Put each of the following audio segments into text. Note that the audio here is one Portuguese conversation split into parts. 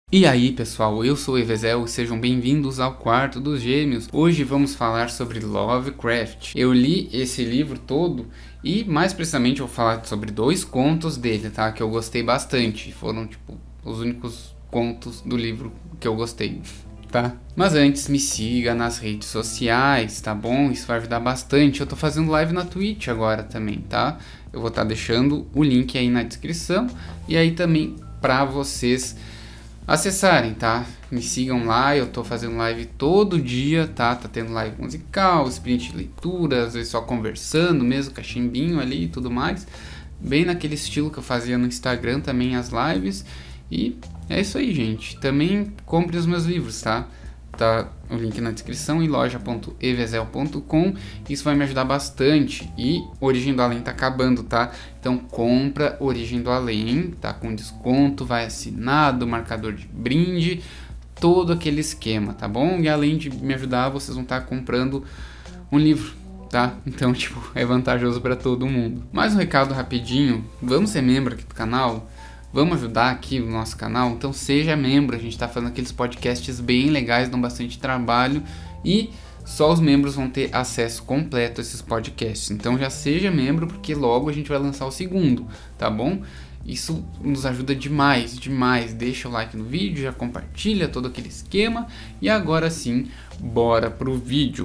E aí pessoal, eu sou o Evezel e sejam bem-vindos ao Quarto dos Gêmeos. Hoje vamos falar sobre Lovecraft. Eu li esse livro todo e mais precisamente eu vou falar sobre 2 contos dele, tá? Que eu gostei bastante. Foram tipo os únicos contos do livro que eu gostei, tá? Mas antes me siga nas redes sociais, tá bom? Isso vai ajudar bastante. Eu tô fazendo live na Twitch agora também, tá? Eu vou estar deixando o link aí na descrição e aí também pra vocês acessarem, tá? Me sigam lá, eu tô fazendo live todo dia, tá? Tá tendo live musical, sprint de leitura, às vezes só conversando mesmo, cachimbinho ali e tudo mais. Bem naquele estilo que eu fazia no Instagram também as lives. E é isso aí, gente. Também compre os meus livros, tá? Tá o link na descrição e loja.evezel.com. Isso vai me ajudar bastante. E Origem do Além tá acabando, tá? Então compra Origem do Além, tá com desconto, vai assinado, marcador de brinde, todo aquele esquema, tá bom? E além de me ajudar, vocês vão estar comprando um livro, tá? Então, tipo, é vantajoso para todo mundo. Mais um recado rapidinho, vamos ser membro aqui do canal? Vamos ajudar aqui no nosso canal? Então seja membro, a gente tá fazendo aqueles podcasts bem legais, dão bastante trabalho e só os membros vão ter acesso completo a esses podcasts. Então já seja membro, porque logo a gente vai lançar o segundo, tá bom? Isso nos ajuda demais, demais. Deixa o like no vídeo, já compartilha todo aquele esquema. E agora sim, bora pro vídeo.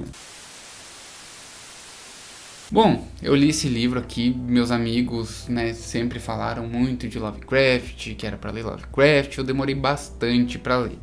Bom, eu li esse livro aqui, meus amigos, né, sempre falaram muito de Lovecraft, que era pra ler Lovecraft, eu demorei bastante pra ler.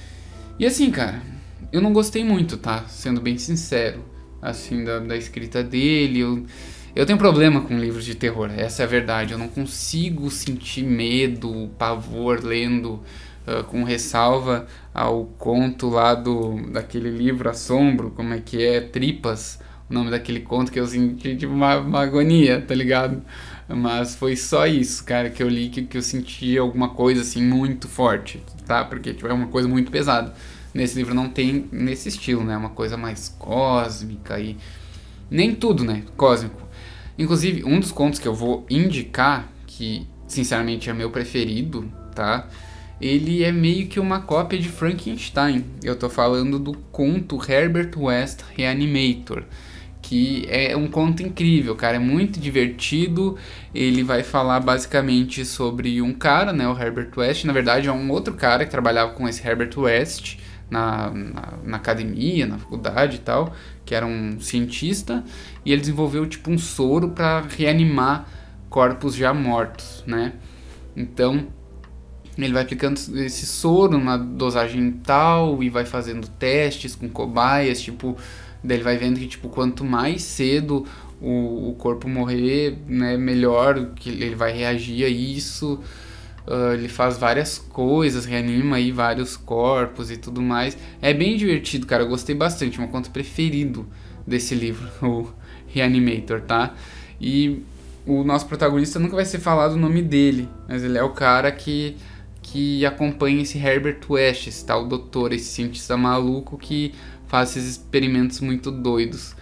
E assim, cara, eu não gostei muito, tá? Sendo bem sincero, assim, da escrita dele. Eu tenho problema com livros de terror, essa é a verdade. Eu não consigo sentir medo, pavor lendo, com ressalva ao conto lá daquele livro Assombro, como é que é? Tripas. O nome daquele conto que eu senti tipo uma agonia, tá ligado? Mas foi só isso, cara, que eu li, que eu senti alguma coisa assim muito forte, tá? Porque tipo, é uma coisa muito pesada. Nesse livro não tem nesse estilo, né? Uma coisa mais cósmica e nem tudo, né? Cósmico. Inclusive, um dos contos que eu vou indicar, que sinceramente é meu preferido, tá? Ele é meio que uma cópia de Frankenstein. Eu tô falando do conto Herbert West Reanimator, que é um conto incrível, cara, é muito divertido. Ele vai falar basicamente sobre um cara, né, o Herbert West. Na verdade é um outro cara que trabalhava com esse Herbert West na academia, na faculdade e tal, que era um cientista, e ele desenvolveu tipo um soro para reanimar corpos já mortos, né? Então ele vai aplicando esse soro numa dosagem tal e vai fazendo testes com cobaias, tipo, daí ele vai vendo que tipo, quanto mais cedo o corpo morrer, né, melhor que ele vai reagir a isso. Ele faz várias coisas, reanima aí vários corpos e tudo mais. É bem divertido, cara, eu gostei bastante, é meu conto preferido desse livro, o Reanimator, tá? E o nosso protagonista nunca vai ser falado o nome dele, mas ele é o cara que acompanha esse Herbert West, esse tal doutor, esse cientista maluco que faz esses experimentos muito doidos.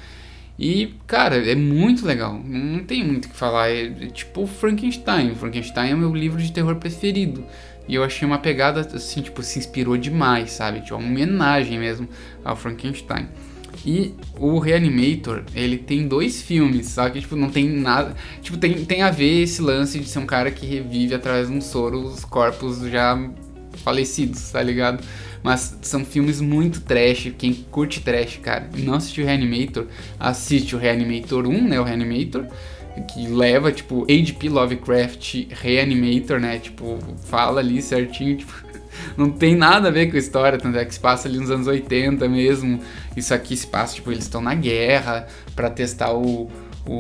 E, cara, é muito legal, não tem muito o que falar, é tipo Frankenstein. Frankenstein é o meu livro de terror preferido. E eu achei uma pegada, assim, tipo, se inspirou demais, sabe? Tipo, uma homenagem mesmo ao Frankenstein. E o Reanimator, ele tem 2 filmes, só que, tipo, não tem nada... Tipo, tem a ver esse lance de ser um cara que revive através de um soro os corpos já falecidos, tá ligado? Mas são filmes muito trash. Quem curte trash, cara, e não assistiu o Reanimator, assiste o Reanimator 1, né, o Reanimator, que leva, tipo, H.P. Lovecraft Reanimator, né, tipo, fala ali certinho, tipo... Não tem nada a ver com a história, tanto é que se passa ali nos anos 80 mesmo. Isso aqui se passa, tipo, eles estão na guerra pra testar o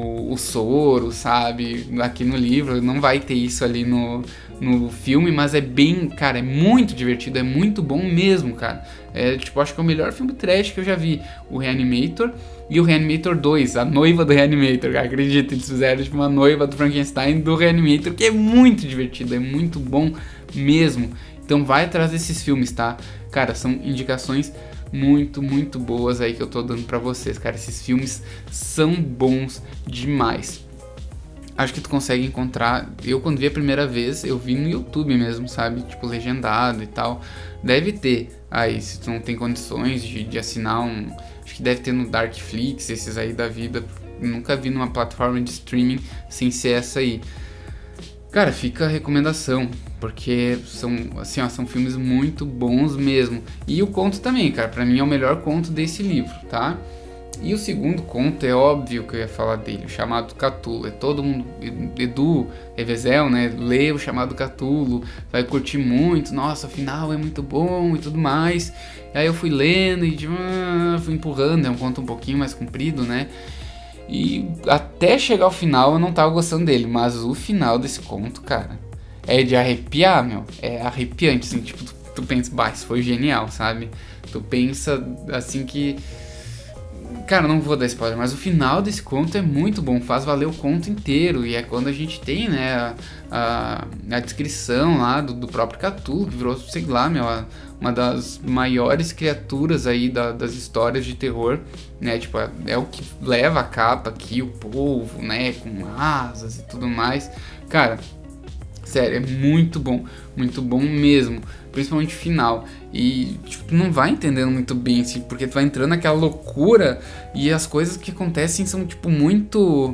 soro, sabe? Aqui no livro não vai ter isso ali no filme, mas é bem, cara, é muito divertido, é muito bom mesmo, cara. É, tipo, acho que é o melhor filme trash que eu já vi, o Reanimator e o Reanimator 2, a noiva do Reanimator, cara, acredita, eles fizeram tipo uma noiva do Frankenstein do Reanimator, que é muito divertido, é muito bom mesmo. Então vai atrás desses filmes, tá? Cara, são indicações muito, muito boas aí que eu tô dando pra vocês, cara. Esses filmes são bons demais. acho que tu consegue encontrar. Eu, quando vi a primeira vez, eu vi no YouTube mesmo, sabe? Tipo, legendado e tal. Deve ter aí, se tu não tem condições de assinar um. Acho que deve ter no Darkflix, esses aí da vida. Nunca vi numa plataforma de streaming sem ser essa aí. Cara, fica a recomendação, porque são, assim, ó, são filmes muito bons mesmo. E o conto também, cara, pra mim é o melhor conto desse livro, tá? E o segundo conto é óbvio que eu ia falar dele, o Chamado Cthulhu. É todo mundo, Edu, Evezel, né, lê o Chamado Cthulhu, vai curtir muito, nossa, o final é muito bom e tudo mais. E aí eu fui lendo e fui empurrando, é um conto um pouquinho mais comprido, né? E até chegar ao final eu não tava gostando dele, mas o final desse conto, cara, é de arrepiar, meu. É arrepiante, assim, tipo, tu pensa, bah, isso foi genial, sabe? Tu pensa, assim, que... Cara, não vou dar spoiler, mas o final desse conto é muito bom, faz valer o conto inteiro. E é quando a gente tem, né, a descrição lá do próprio Cthulhu, que virou, sei lá, meu, uma das maiores criaturas aí das histórias de terror, né, tipo, é o que leva a capa aqui, o povo, né, com asas e tudo mais. Cara, sério, é muito bom mesmo, principalmente o final. E tipo, tu não vai entendendo muito bem, assim, porque tu vai entrando naquela loucura e as coisas que acontecem são, tipo, muito...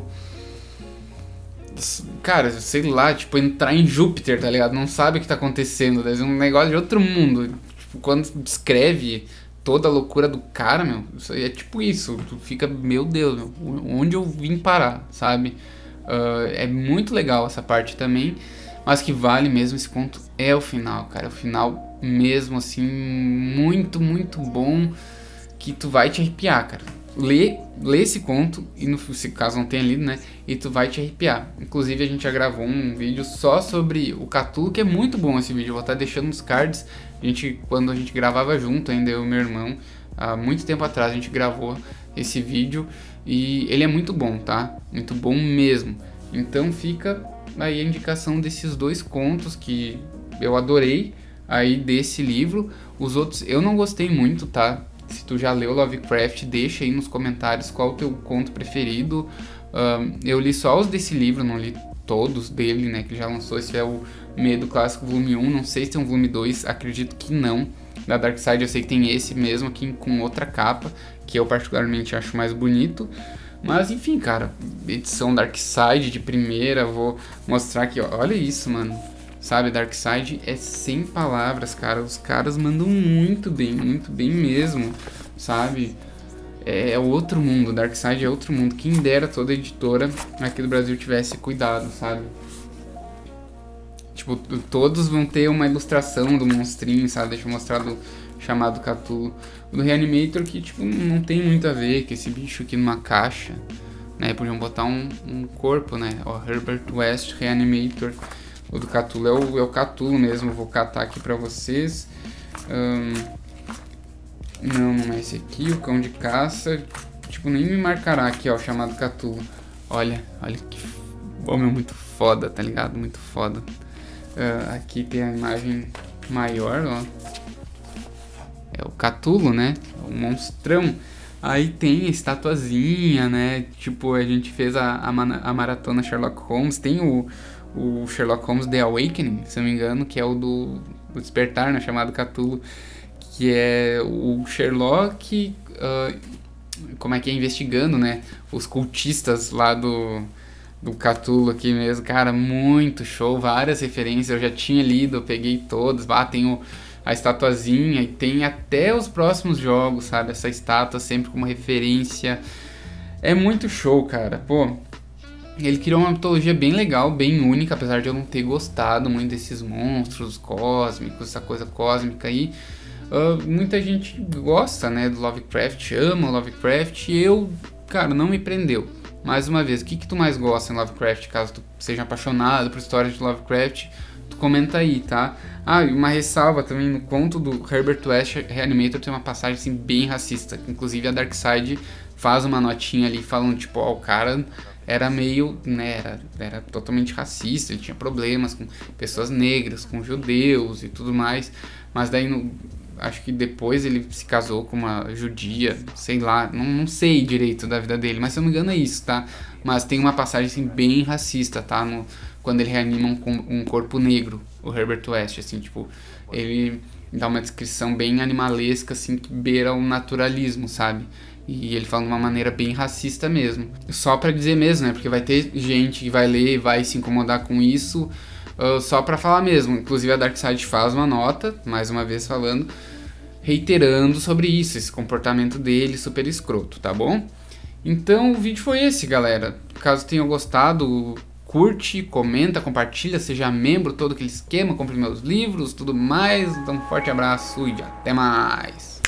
Cara, sei lá, tipo, entrar em Júpiter, tá ligado? Não sabe o que tá acontecendo, é um negócio de outro mundo. Tipo, quando descreve toda a loucura do cara, meu, isso aí é tipo isso. Tu fica, meu Deus, meu, onde eu vim parar, sabe? É muito legal essa parte também. Mas que vale mesmo esse conto é o final, cara. O final mesmo, assim, muito bom, que tu vai te arrepiar, cara. Lê esse conto, e no se caso não tenha lido, né, e tu vai te arrepiar. Inclusive a gente já gravou um vídeo só sobre o Cthulhu, que é muito bom esse vídeo. Eu vou estar deixando nos cards. Quando a gente gravava junto, ainda eu e meu irmão, há muito tempo atrás a gente gravou esse vídeo, e ele é muito bom, tá? Muito bom mesmo. Então fica aí a indicação desses dois contos que eu adorei aí desse livro. Os outros eu não gostei muito, tá? Se tu já leu Lovecraft, deixa aí nos comentários qual o teu conto preferido. Eu li só os desse livro, não li todos dele, né, que já lançou. Esse é o Medo Clássico volume 1, não sei se tem um volume 2, acredito que não. Da Darkside eu sei que tem esse mesmo aqui com outra capa, que eu particularmente acho mais bonito. Mas enfim, cara, edição Darkside de primeira, vou mostrar aqui, ó. Olha isso, mano. Sabe, Darkside é sem palavras, cara. Os caras mandam muito bem mesmo, sabe? É outro mundo, Darkside é outro mundo. Quem dera toda editora aqui do Brasil tivesse cuidado, sabe? Tipo, todos vão ter uma ilustração do monstrinho, sabe? Deixa eu mostrar do Chamado Cthulhu. O do Reanimator que, tipo, não tem muito a ver com esse bicho aqui numa caixa, né? Podiam botar um corpo, né? Ó, Herbert West Reanimator. O do Cthulhu é o Cthulhu mesmo. Vou catar aqui pra vocês. Não é esse aqui. O Cão de Caça. Tipo, nem me marcará aqui, ó, o Chamado Cthulhu. Olha que... Homem muito foda, tá ligado? Muito foda. Aqui tem a imagem maior, ó. É o Cthulhu, né? O monstrão. Aí tem a estatuazinha, né? Tipo, a gente fez a maratona Sherlock Holmes. Tem o Sherlock Holmes The Awakening, se não me engano, que é o do Despertar, né? Chamado Cthulhu. Que é o Sherlock... como é que é? Investigando, né? Os cultistas lá do Cthulhu aqui mesmo. Cara, muito show. Várias referências. Eu já tinha lido, eu peguei todas. Tem a estatuazinha e tem até os próximos jogos, sabe? Essa estátua sempre como referência. É muito show, cara. Pô, ele criou uma mitologia bem legal, bem única, apesar de eu não ter gostado muito desses monstros cósmicos, essa coisa cósmica aí. Muita gente gosta, né, do Lovecraft, ama o Lovecraft, e eu, cara, não me prendeu. Mais uma vez, o que tu mais gosta em Lovecraft, caso tu seja apaixonado por histórias de Lovecraft? Tu comenta aí, tá? E uma ressalva também, no conto do Herbert West Reanimator tem uma passagem assim bem racista. Inclusive a Darkside faz uma notinha ali falando, tipo, o cara era meio, né, era totalmente racista, ele tinha problemas com pessoas negras, com judeus e tudo mais. Mas daí acho que depois ele se casou com uma judia, sei lá, não sei direito da vida dele, mas se eu não me engano é isso, tá? Mas tem uma passagem assim bem racista, tá? Quando ele reanima um corpo negro, o Herbert West, assim, tipo, ele dá uma descrição bem animalesca, assim, que beira o naturalismo, sabe? E ele fala de uma maneira bem racista mesmo. Só pra dizer mesmo, né? Porque vai ter gente que vai ler e vai se incomodar com isso, só pra falar mesmo. Inclusive a Darkseid faz uma nota, mais uma vez falando, reiterando sobre isso, esse comportamento dele super escroto, tá bom? Então o vídeo foi esse, galera. Caso tenham gostado, curte, comenta, compartilha, seja membro, todo aquele esquema, compre meus livros, tudo mais. Então um forte abraço e até mais.